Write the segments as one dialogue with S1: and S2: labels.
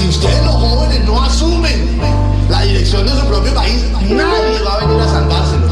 S1: si ustedes los jóvenes no asumen la dirección de su propio país, nadie va a venir a salvárselo,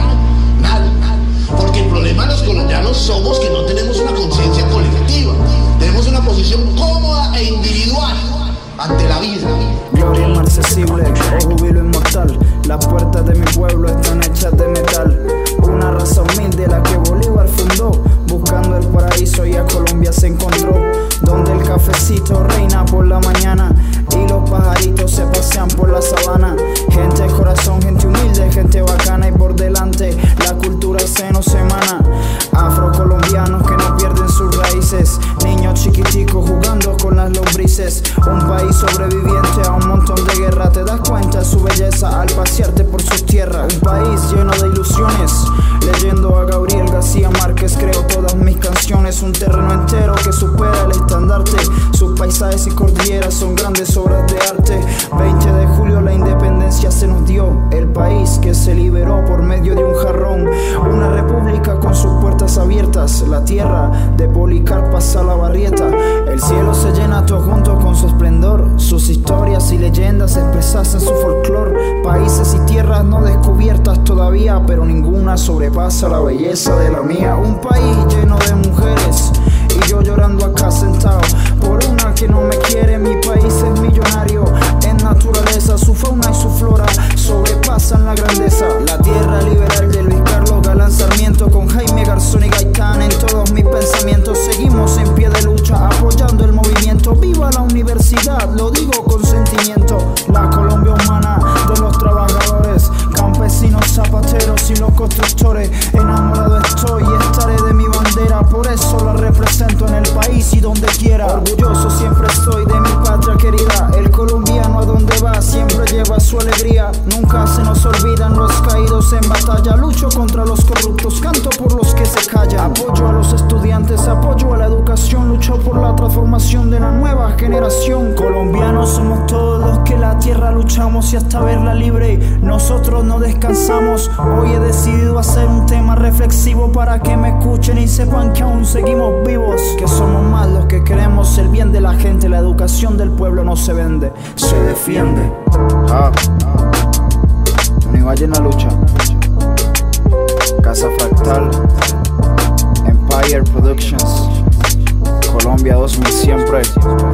S1: nadie. Porque el problema de los colombianos somos que no tenemos una conciencia colectiva, tenemos una posición cómoda e individual ante la vida.
S2: Gloria inmarcesible, oh júbilo inmortal, las puertas de mi pueblo están hechas de metal. Una raza humilde la que Bolívar fundó, buscando el paraíso y a Colombia se encontró, donde el cafecito reina por la mañana y los pajaritos se pasean por la sabana. Gente de corazón, gente humilde, gente bacana, y por delante la cultura se nos emana. Afrocolombianos que no pierden sus raíces, niños chiquiticos jugando con las lombrices. Un país sobreviviente a un montón de guerra, te das cuenta de su belleza al pasearte por sus tierras. Un país lleno de ilusiones, leyendo a Gabriel García Márquez creo todas mis canciones. Un terreno entero que supera el estandarte, sus paisajes y cordilleras son grandes obras de arte. 20 de julio la independencia se nos dio, el país que se liberó por medio de un jarrón. Una república con sus puertas abiertas, la tierra de Policarpa Salabarrieta. El cielo se llena todo junto con su esplendor, sus historias y leyendas expresas en su folclore. Países y tierras no descubiertas todavía, pero ninguna sobrepasa la belleza de la mía. Un país lleno de mujeres y yo llorando acá sentado por una que no me quiere. Mi país es millonario en naturaleza, su fauna y su flora sobrepasan la grandeza. La tierra liberal de Luis Carlos Galán Sarmiento, con Jaime Garzón y Gaitán en todos mis pensamientos. Seguimos en pie de lucha apoyando el movimiento. Viva la universidad, lo digo con sentimiento. La Colombia humana de los trabajadores, campesinos, zapateros y los constructores. Enamorado estoy y estaré de mi bandera, por eso la represento en el país y donde quiera. Orgulloso siempre estoy de mi patria querida. El colombiano a donde va siempre lleva su alegría. Nunca se nos olvidan los caídos en batalla. Lucho contra los corruptos, canto por los que se callan. Apoyo a los estudiantes, apoyo a la educación. Lucho por la transformación de la nueva generación. Colombianos somos todos los que la tierra luchamos y hasta verla libre nosotros no descansamos. Hoy he decidido hacer un tema reflexivo para que me escuchen y sepan que aún seguimos vivos, que somos más los que queremos el bien de la gente. La educación del pueblo no se vende, se defiende. Univalle en la lucha, Casa Fractal, Empire Productions, Colombia 2000 siempre.